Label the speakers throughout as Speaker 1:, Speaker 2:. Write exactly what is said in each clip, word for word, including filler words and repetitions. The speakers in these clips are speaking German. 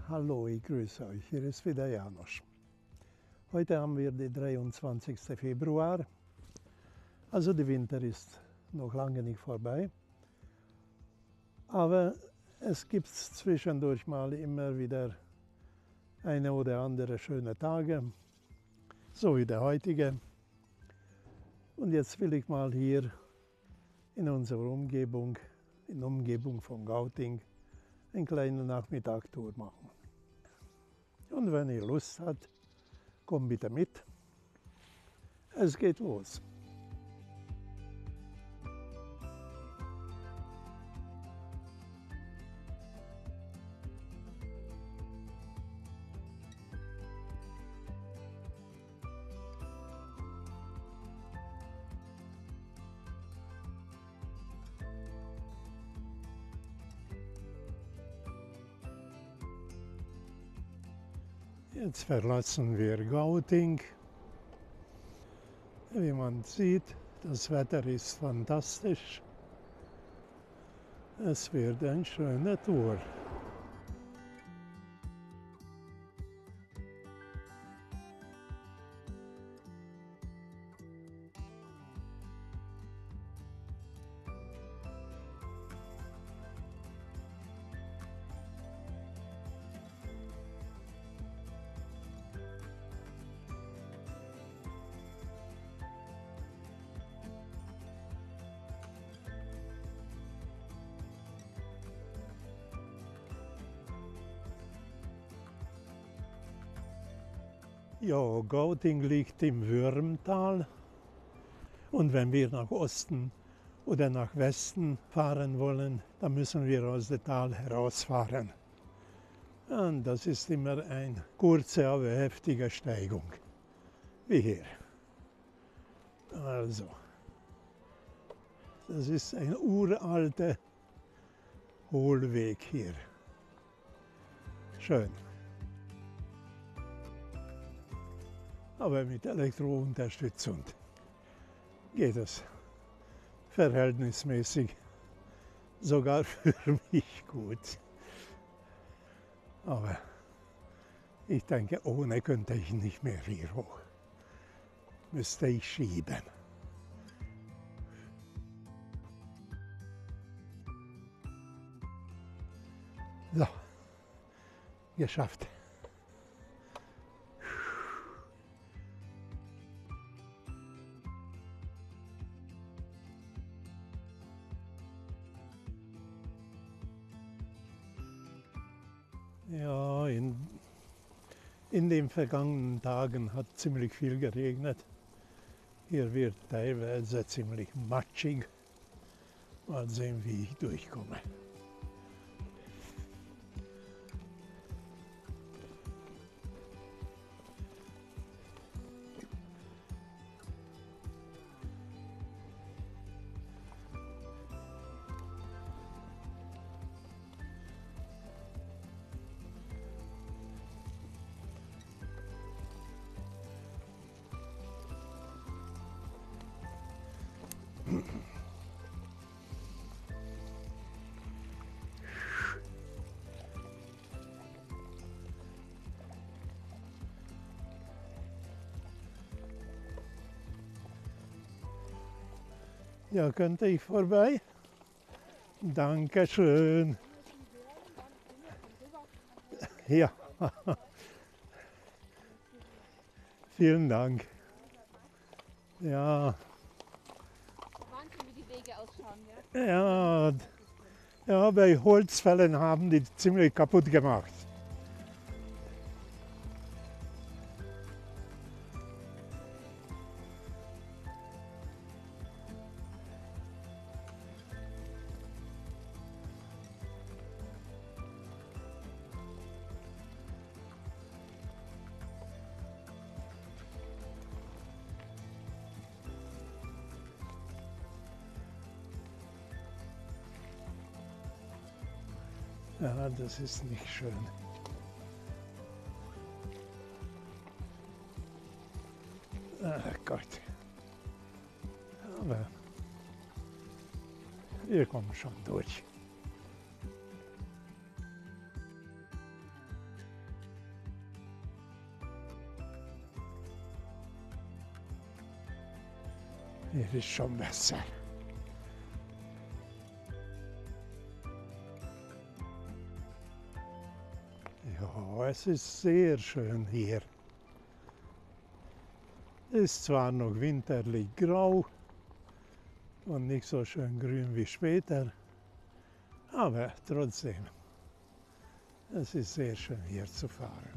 Speaker 1: Hallo, ich grüße euch. Hier ist wieder Janusz. Heute haben wir den dreiundzwanzigsten Februar. Also der Winter ist noch lange nicht vorbei. Aber es gibt zwischendurch mal immer wieder eine oder andere schöne Tage, so wie der heutige. Und jetzt will ich mal hier in unserer Umgebung, in der Umgebung von Gauting, eine kleine Nachmittagstour machen. Und wenn ihr Lust habt, kommt bitte mit. Es geht los. Jetzt verlassen wir Gauting. Wie man sieht, das Wetter ist fantastisch. Es wird eine schöne Tour. Ja, Gauting liegt im Würmtal. Und wenn wir nach Osten oder nach Westen fahren wollen, dann müssen wir aus dem Tal herausfahren. Und das ist immer eine kurze, aber heftige Steigung, wie hier. Also, das ist ein uralter Hohlweg hier. Schön. Aber mit Elektrounterstützung geht es verhältnismäßig sogar für mich gut. Aber ich denke, ohne könnte ich nicht mehr hier hoch. Müsste ich schieben. So, geschafft. Ja, in, in den vergangenen Tagen hat ziemlich viel geregnet. Hier wird teilweise ziemlich matschig. Mal sehen, wie ich durchkomme. Ja, könnte ich vorbei? Dankeschön. Ja. Vielen Dank. Ja.
Speaker 2: Wahnsinn, wie die Wege ausschauen,
Speaker 1: ja? Ja, ja, bei Holzfällen haben die ziemlich kaputt gemacht. Ja, das ist nicht schön. Ach Gott. Aber wir kommen schon durch. Hier ist schon besser. Ja, es ist sehr schön hier. Es ist zwar noch winterlich grau und nicht so schön grün wie später, aber trotzdem, es ist sehr schön hier zu fahren.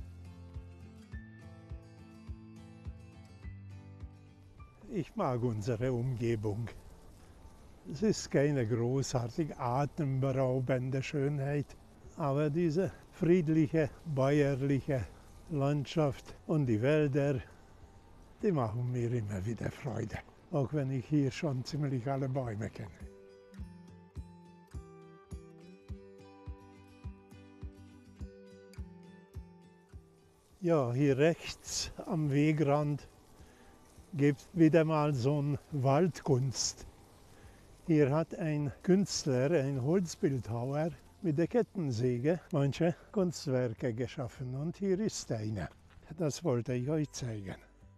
Speaker 1: Ich mag unsere Umgebung. Es ist keine großartig atemberaubende Schönheit, aber diese friedliche, bäuerliche Landschaft und die Wälder, die machen mir immer wieder Freude, auch wenn ich hier schon ziemlich alle Bäume kenne. Ja, hier rechts am Wegrand gibt es wieder mal so eine Waldkunst. Hier hat ein Künstler, ein Holzbildhauer, mit der Kettensäge manche Kunstwerke geschaffen. Und hier ist eine. Das wollte ich euch zeigen.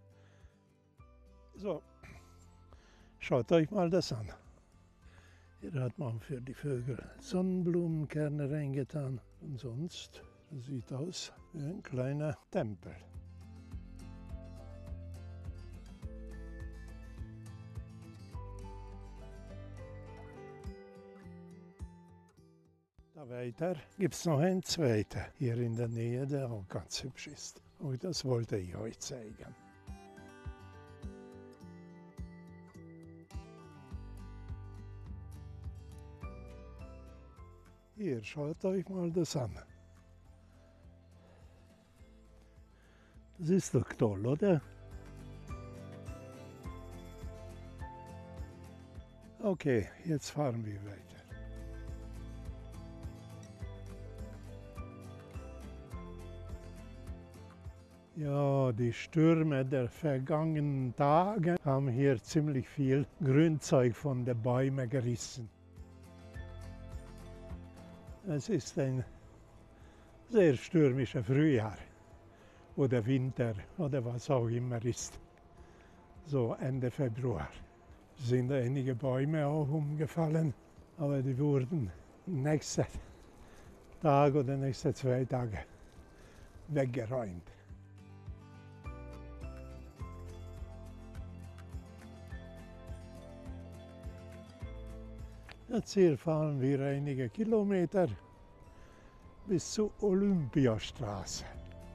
Speaker 1: So, schaut euch mal das an. Hier hat man für die Vögel Sonnenblumenkerne reingetan. Und sonst sieht aus wie ein kleiner Tempel. Da weiter gibt es noch einen zweiten hier in der Nähe, der auch ganz hübsch ist. Und das wollte ich euch zeigen. Hier, schaut euch mal das an. Das ist doch toll, oder? Okay, jetzt fahren wir weiter. Ja, die Stürme der vergangenen Tage haben hier ziemlich viel Grünzeug von den Bäumen gerissen. Es ist ein sehr stürmischer Frühjahr oder Winter oder was auch immer ist, so Ende Februar. Es sind einige Bäume auch umgefallen, aber die wurden nächsten Tag oder nächste zwei Tage weggeräumt. Jetzt hier fahren wir einige Kilometer bis zur Olympiastraße.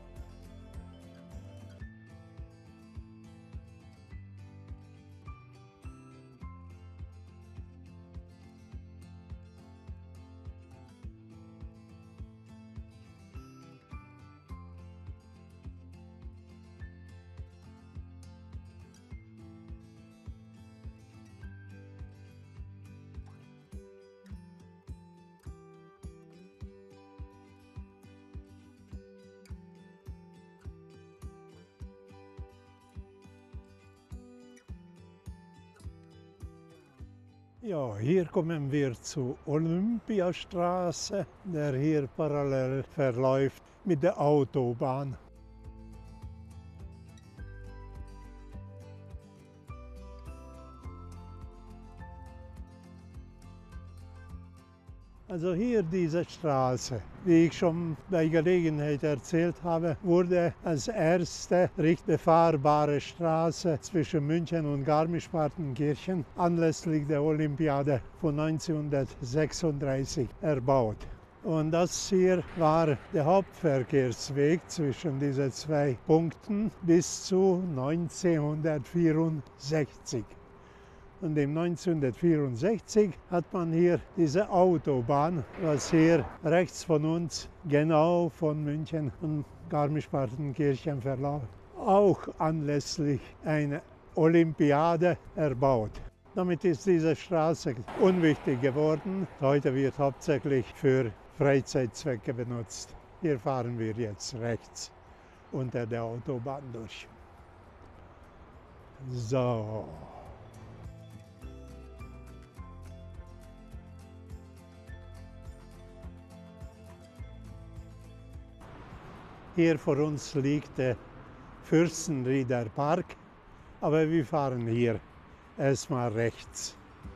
Speaker 1: Ja, hier kommen wir zur Olympiastraße, der hier parallel verläuft mit der Autobahn. Also hier diese Straße, wie ich schon bei Gelegenheit erzählt habe, wurde als erste recht befahrbare Straße zwischen München und Garmisch-Partenkirchen anlässlich der Olympiade von neunzehnhundertsechsunddreißig erbaut. Und das hier war der Hauptverkehrsweg zwischen diesen zwei Punkten bis zu neunzehnhundertvierundsechzig. Und im neunzehnhundertvierundsechzig hat man hier diese Autobahn, was hier rechts von uns genau von München und Garmisch-Partenkirchen verläuft, auch anlässlich einer Olympiade erbaut. Damit ist diese Straße unwichtig geworden. Heute wird hauptsächlich für Freizeitzwecke benutzt. Hier fahren wir jetzt rechts unter der Autobahn durch. So. Hier vor uns liegt der Fürstenrieder Park, aber wir fahren hier erstmal rechts.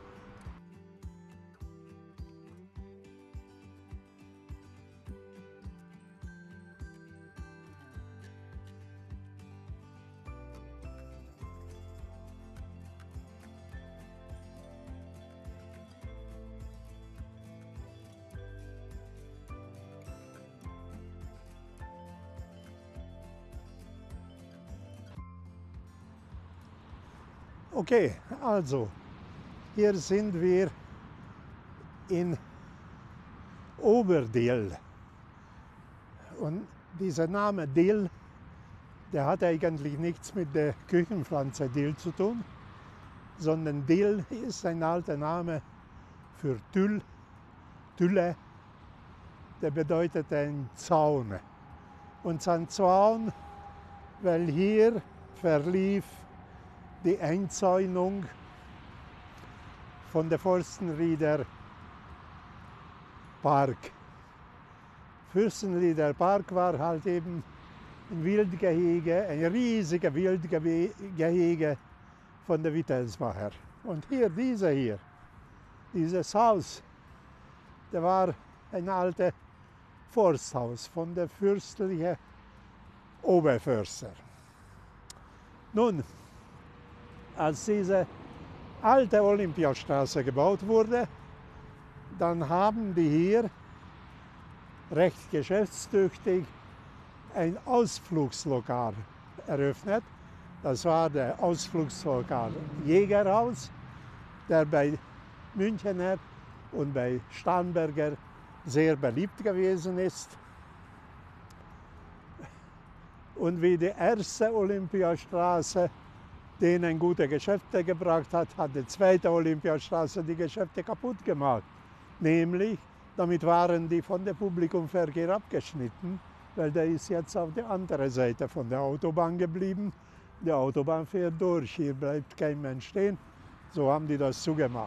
Speaker 1: Okay, also hier sind wir in Oberdill. Und dieser Name Dill, der hat eigentlich nichts mit der Küchenpflanze Dill zu tun, sondern Dill ist ein alter Name für Tüll, Tülle, der bedeutet ein Zaun. Und sein Zaun, weil hier verlief die Einzäunung von der Forstenrieder Park. Fürstenrieder Park war halt eben ein Wildgehege, ein riesiger Wildgehege von der Wittelsbacher. Und hier, dieser hier, dieses Haus, der war ein altes Forsthaus von der fürstlichen Oberförster. Nun, als diese alte Olympiastraße gebaut wurde, dann haben die hier recht geschäftstüchtig ein Ausflugslokal eröffnet. Das war der Ausflugslokal Jägerhaus, der bei Münchener und bei Starnberger sehr beliebt gewesen ist. Und wie die erste Olympiastraße denen gute Geschäfte gebracht hat, hat die zweite Olympiastraße die Geschäfte kaputt gemacht. Nämlich, damit waren die von dem Publikumverkehr abgeschnitten, weil der ist jetzt auf der anderen Seite von der Autobahn geblieben. Die Autobahn fährt durch, hier bleibt kein Mensch stehen. So haben die das zugemacht.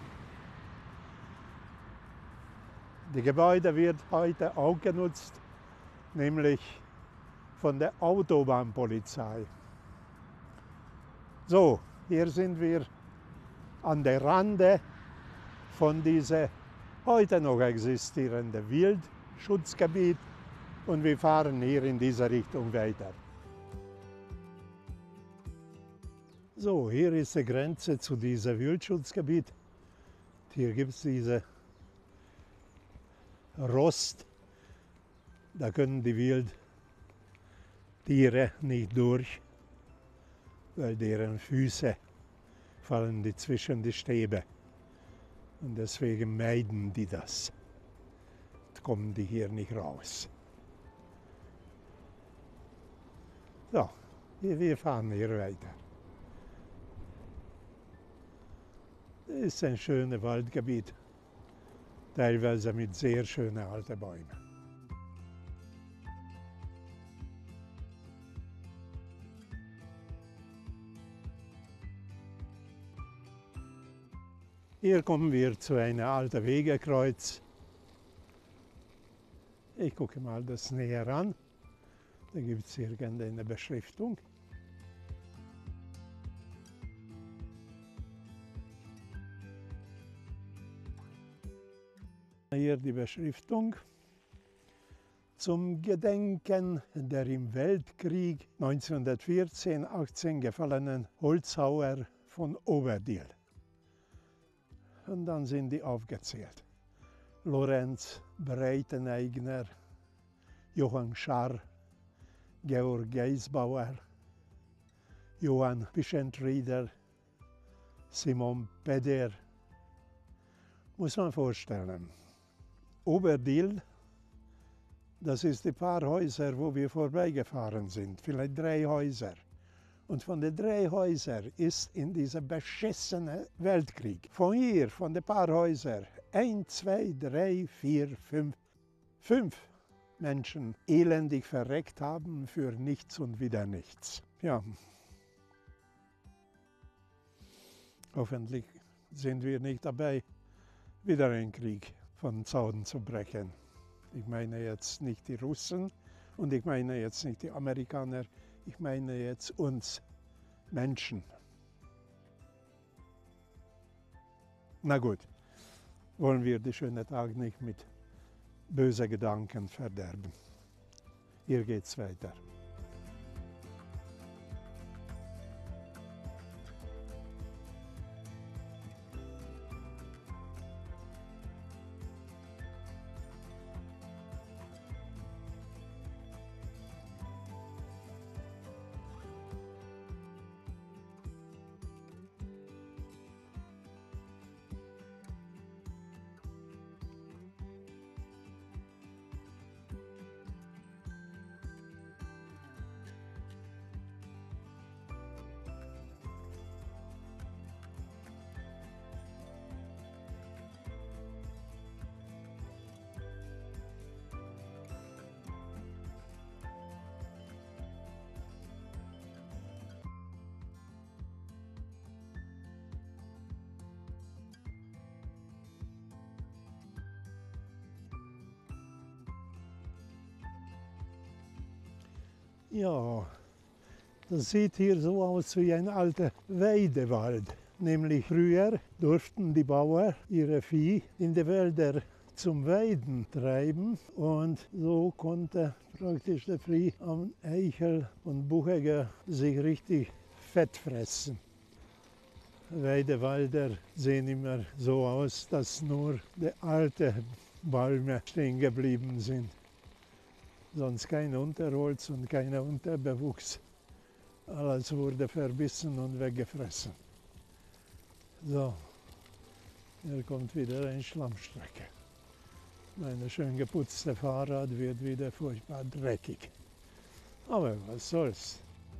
Speaker 1: Die Gebäude wird heute auch genutzt, nämlich von der Autobahnpolizei. So, hier sind wir an der Rande von diesem heute noch existierenden Wildschutzgebiet und wir fahren hier in diese Richtung weiter. So, hier ist die Grenze zu diesem Wildschutzgebiet. Hier gibt es diese Rost, da können die Wildtiere nicht durch, weil deren Füße fallen die zwischen die Stäbe. Und deswegen meiden die das. Da kommen die hier nicht raus. So, wir fahren hier weiter. Das ist ein schönes Waldgebiet, teilweise mit sehr schönen alten Bäumen. Hier kommen wir zu einem alten Wegekreuz. Ich gucke mal das näher an. Da gibt es irgendeine Beschriftung. Hier die Beschriftung. Zum Gedenken der im Weltkrieg neunzehnhundertvierzehn achtzehn gefallenen Holzhauer von Oberdill. Und dann sind die aufgezählt. Lorenz Breiteneigner, Johann Scharr, Georg Geisbauer, Johann Pischentrieder, Simon Peder. Muss man vorstellen. Oberdill, das ist die paar Häuser, wo wir vorbeigefahren sind, vielleicht drei Häuser. Und von den drei Häusern ist in diesem beschissenen Weltkrieg, von hier, von den paar Häusern, ein, zwei, drei, vier, fünf, fünf Menschen elendig verreckt haben für nichts und wieder nichts. Ja. Hoffentlich sind wir nicht dabei, wieder einen Krieg von Zaun zu brechen. Ich meine jetzt nicht die Russen und ich meine jetzt nicht die Amerikaner. Ich meine jetzt uns Menschen. Na gut, wollen wir den schönen Tag nicht mit bösen Gedanken verderben. Hier geht's weiter. Ja, das sieht hier so aus wie ein alter Weidewald. Nämlich früher durften die Bauern ihre Vieh in die Wälder zum Weiden treiben und so konnte praktisch der Vieh am Eichel und Bucheger sich richtig fett fressen. Weidewälder sehen immer so aus, dass nur die alten Bäume stehen geblieben sind. Sonst kein Unterholz und kein Unterbewuchs. Alles wurde verbissen und weggefressen. So, hier kommt wieder eine Schlammstrecke. Mein schön geputzte Fahrrad wird wieder furchtbar dreckig. Aber was soll's.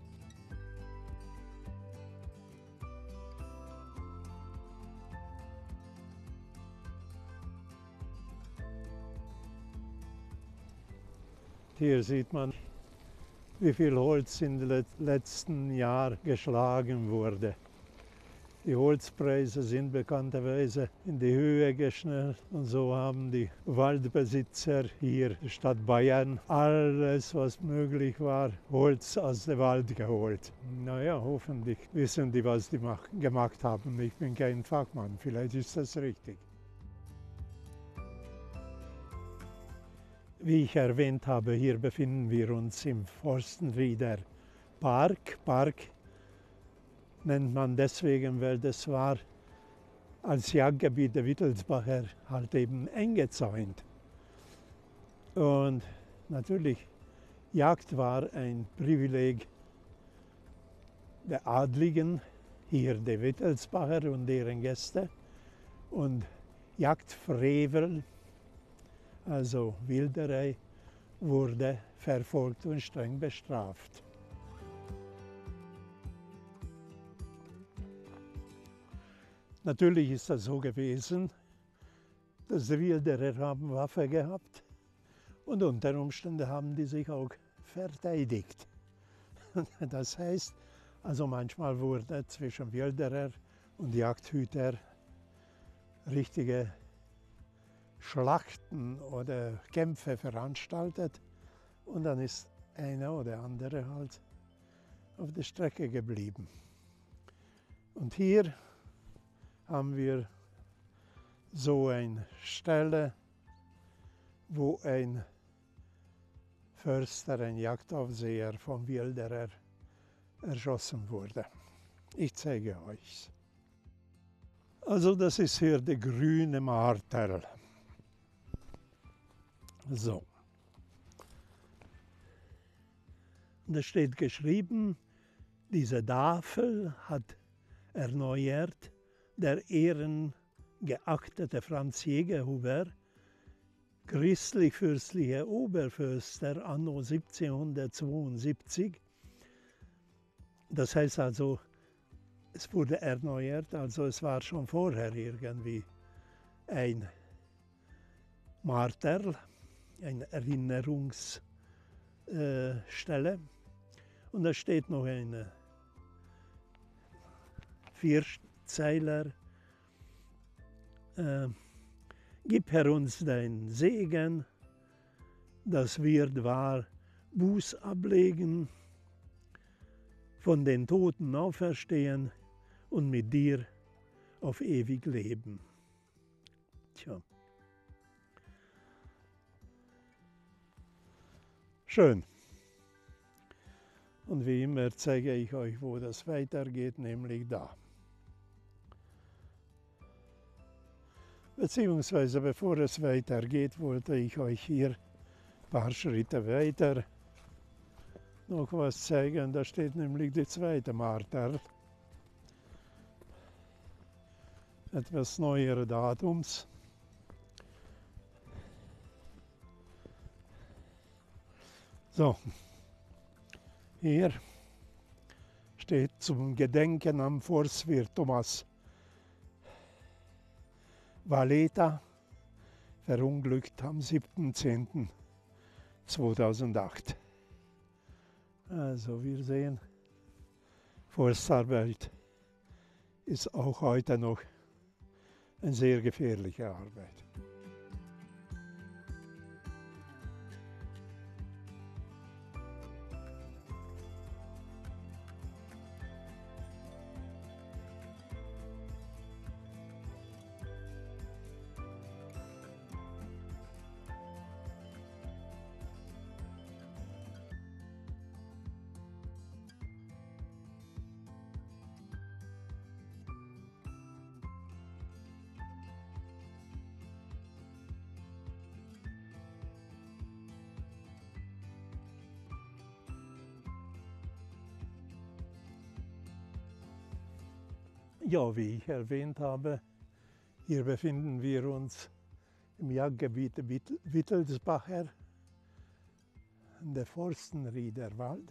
Speaker 1: Hier sieht man, wie viel Holz in den letzten Jahren geschlagen wurde. Die Holzpreise sind bekannterweise in die Höhe geschnellt und so haben die Waldbesitzer hier in der Stadt Bayern alles, was möglich war, Holz aus dem Wald geholt. Naja, hoffentlich wissen die, was die gemacht haben. Ich bin kein Fachmann, vielleicht ist das richtig. Wie ich erwähnt habe, hier befinden wir uns im Forstenrieder Park. Park nennt man deswegen, weil das war als Jagdgebiet der Wittelsbacher halt eben eingezäunt. Und natürlich, Jagd war ein Privileg der Adligen, hier der Wittelsbacher und deren Gäste. Und Jagdfrevel, also Wilderei, wurde verfolgt und streng bestraft. Natürlich ist das so gewesen, dass die Wilderer haben Waffe gehabt und unter Umständen haben die sich auch verteidigt. Das heißt, also manchmal wurde zwischen Wilderer und Jagdhüter richtige Schlachten oder Kämpfe veranstaltet und dann ist einer oder andere halt auf der Strecke geblieben. Und hier haben wir so eine Stelle, wo ein Förster, ein Jagdaufseher vom Wilderer erschossen wurde. Ich zeige euch. Also das ist hier der grüne Marterl. So. Und da steht geschrieben, diese Tafel hat erneuert der ehrengeachtete Franz Jägerhuber, christlich-fürstlicher Oberförster anno siebzehnhundertzweiundsiebzig. Das heißt also, es wurde erneuert, also es war schon vorher irgendwie ein Marterl, eine Erinnerungsstelle. Und da steht noch ein Vierzeiler. Äh, Gib Herr uns dein Segen, dass wir wahr Buß ablegen, von den Toten auferstehen und mit dir auf ewig leben. Tja. Schön. Und wie immer zeige ich euch, wo das weitergeht, nämlich da. Beziehungsweise bevor es weitergeht, wollte ich euch hier ein paar Schritte weiter noch was zeigen. Da steht nämlich die zweite Martert. Etwas neuere Datums. So, hier steht zum Gedenken am Forstwirt Thomas Valeta, verunglückt am siebten zehnten zweitausendacht. Also wir sehen, Forstarbeit ist auch heute noch eine sehr gefährliche Arbeit. Ja, wie ich erwähnt habe, hier befinden wir uns im Jagdgebiet Wittelsbacher, der Forstenrieder Wald.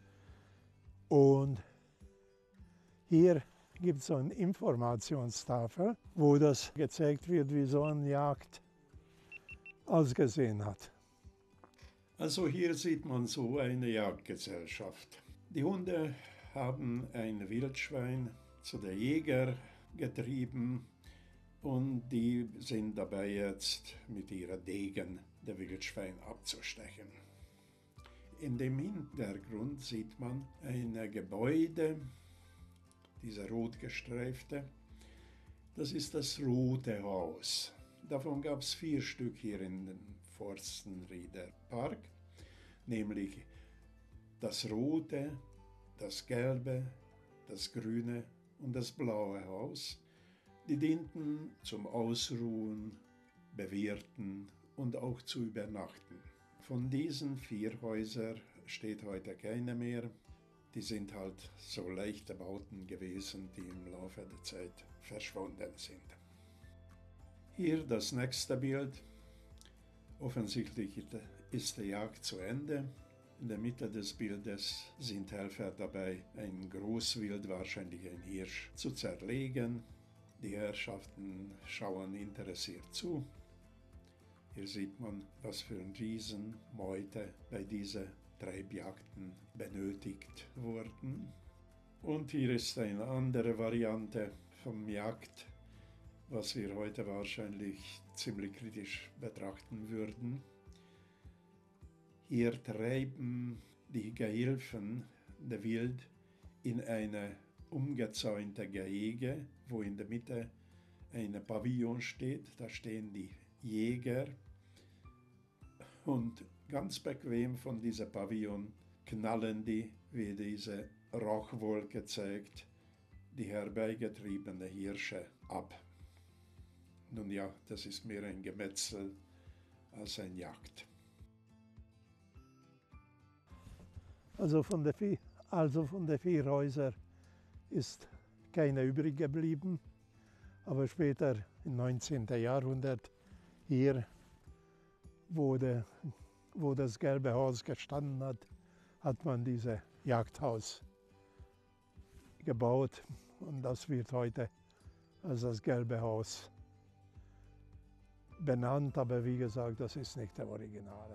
Speaker 1: Und hier gibt es so eine Informationstafel, wo das gezeigt wird, wie so eine Jagd ausgesehen hat. Also hier sieht man so eine Jagdgesellschaft. Die Hunde haben ein Wildschwein zu der Jäger getrieben und die sind dabei jetzt mit ihrer Degen der Wildschwein abzustechen. In dem Hintergrund sieht man ein Gebäude, dieser rot gestreifte, das ist das Rote Haus. Davon gab es vier Stück hier in dem Forstenrieder Park, nämlich das Rote, das Gelbe, das Grüne und das Blaue Haus. Die dienten zum Ausruhen, Bewirten und auch zu übernachten. Von diesen vier Häusern steht heute keine mehr. Die sind halt so leichte Bauten gewesen, die im Laufe der Zeit verschwunden sind. Hier das nächste Bild. Offensichtlich ist die Jagd zu Ende. In der Mitte des Bildes sind Helfer dabei, ein Großwild, wahrscheinlich ein Hirsch, zu zerlegen. Die Herrschaften schauen interessiert zu. Hier sieht man, was für ein Riesenmeute bei diesen Treibjagden benötigt wurden. Und hier ist eine andere Variante vom Jagd, was wir heute wahrscheinlich ziemlich kritisch betrachten würden. Hier treiben die Gehilfen der Wild in eine umgezäunte Gehege, wo in der Mitte ein Pavillon steht. Da stehen die Jäger und ganz bequem von diesem Pavillon knallen die, wie diese Rauchwolke zeigt, die herbeigetriebene Hirsche ab. Nun ja, das ist mehr ein Gemetzel als eine Jagd. Also von den vier, also von den vier Häusern ist keiner übrig geblieben, aber später im neunzehnten Jahrhundert hier, wo, der, wo das Gelbe Haus gestanden hat, hat man dieses Jagdhaus gebaut und das wird heute als das Gelbe Haus benannt, aber wie gesagt, das ist nicht der Originale.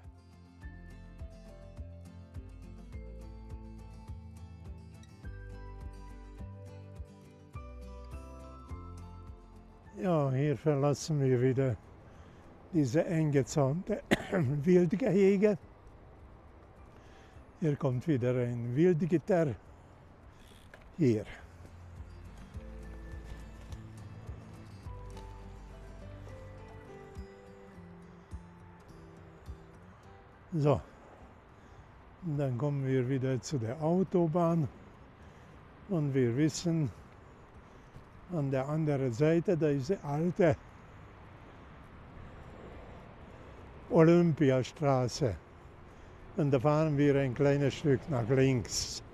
Speaker 1: Ja, hier verlassen wir wieder diese eingezäunte Wildgehege. Hier kommt wieder ein Wildgitter. Hier. So, und dann kommen wir wieder zu der Autobahn und wir wissen, an der anderen Seite, da ist die alte Olympiastraße. Und da fahren wir ein kleines Stück nach links.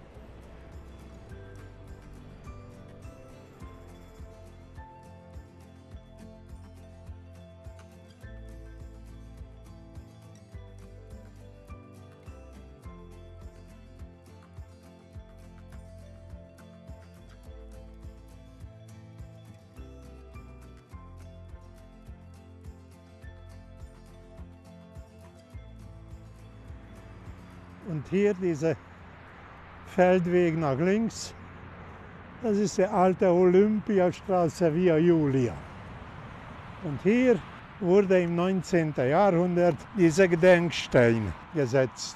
Speaker 1: Und hier dieser Feldweg nach links, das ist die alte Olympiastraße Via Julia. Und hier wurde im neunzehnten Jahrhundert dieser Gedenkstein gesetzt.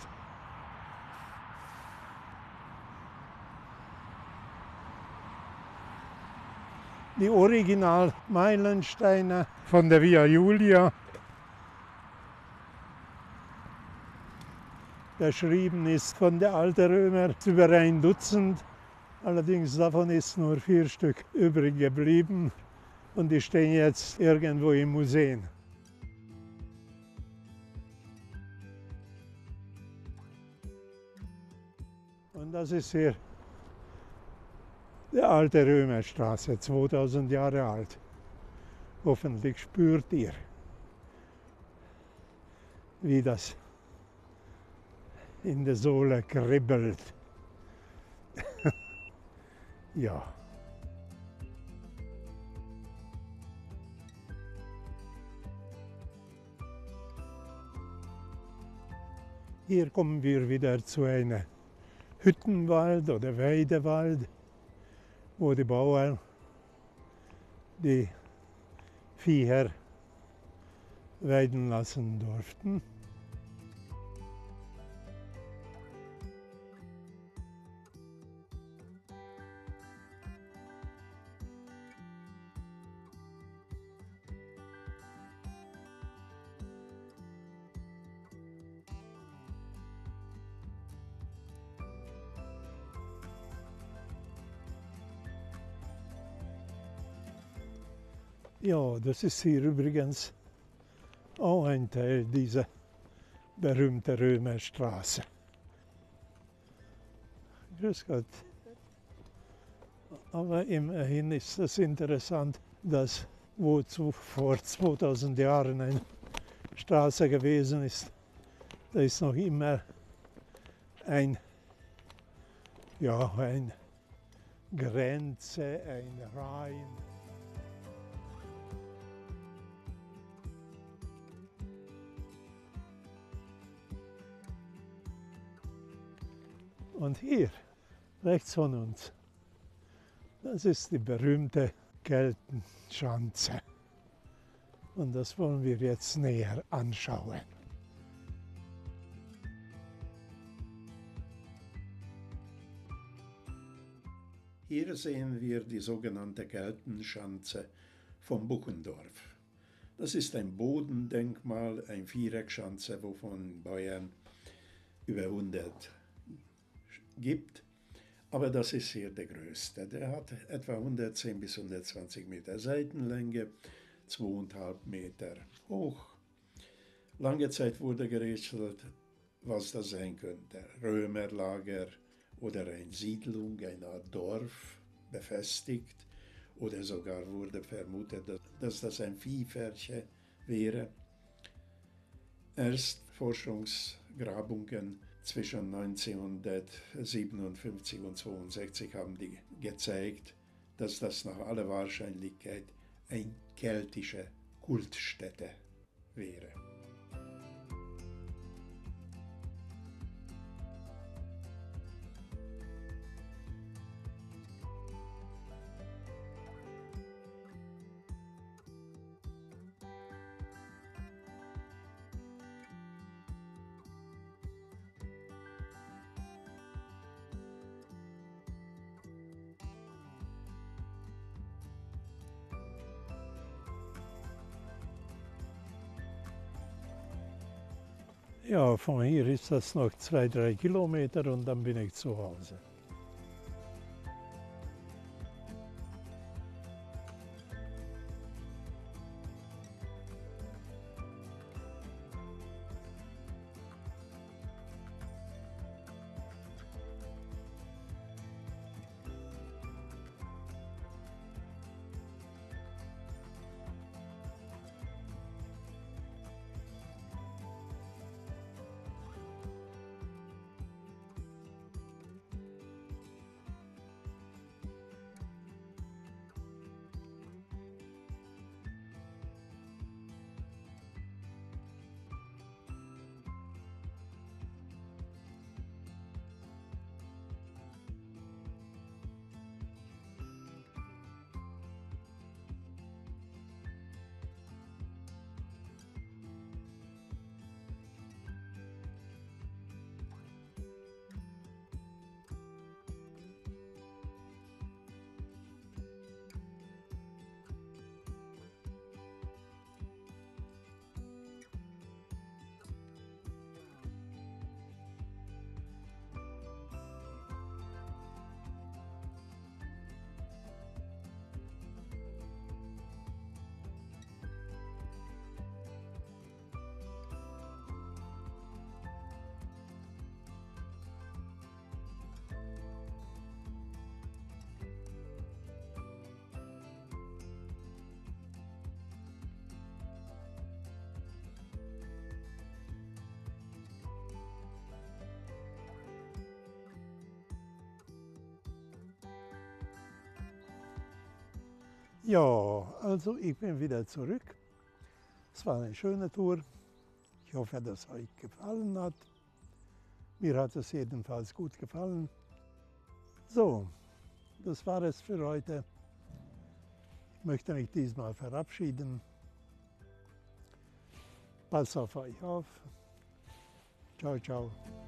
Speaker 1: Die Original-Meilensteine von der Via Julia, beschrieben ist von den alten Römern über ein Dutzend. Allerdings davon ist nur vier Stück übrig geblieben und die stehen jetzt irgendwo im Museum. Und das ist hier die alte Römerstraße, zweitausend Jahre alt. Hoffentlich spürt ihr, wie das in der Sohle kribbelt. Ja. Hier kommen wir wieder zu einem Hüttenwald oder Weidewald, wo die Bauern die Viecher weiden lassen durften. Ja, das ist hier übrigens auch ein Teil dieser berühmten Römerstraße. Grüß Gott. Aber immerhin ist es interessant, dass wo zu, vor zweitausend Jahren eine Straße gewesen ist, da ist noch immer ein, ja, ein Grenze, ein Rhein. Und hier, rechts von uns, das ist die berühmte Keltenschanze. Und das wollen wir jetzt näher anschauen. Hier sehen wir die sogenannte Keltenschanze vom Buchendorf. Das ist ein Bodendenkmal, ein Viereckschanze, wovon Bayern über hundert gibt, aber das ist hier der größte. Der hat etwa hundertzehn bis hundertzwanzig Meter Seitenlänge, zweieinhalb Meter hoch. Lange Zeit wurde gerätselt, was das sein könnte. Römerlager oder eine Siedlung, eine Art Dorf befestigt, oder sogar wurde vermutet, dass das ein Viehfärche wäre. Erst Forschungsgrabungen zwischen neunzehnhundertsiebenundfünfzig und zweiundsechzig haben die gezeigt, dass das nach aller Wahrscheinlichkeit eine keltische Kultstätte wäre. Ja, von hier ist das noch zwei, drei Kilometer und dann bin ich zu Hause. Ja, also ich bin wieder zurück. Es war eine schöne Tour. Ich hoffe, dass es euch gefallen hat. Mir hat es jedenfalls gut gefallen. So, das war es für heute. Ich möchte mich diesmal verabschieden. Passt auf euch auf. Ciao, ciao.